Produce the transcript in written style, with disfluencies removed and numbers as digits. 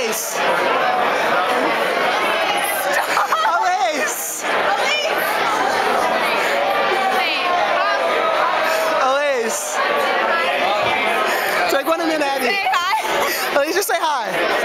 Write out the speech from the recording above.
Elise. Elise. Elise. Take one in, Abby. Say hi. Elise, just say hi.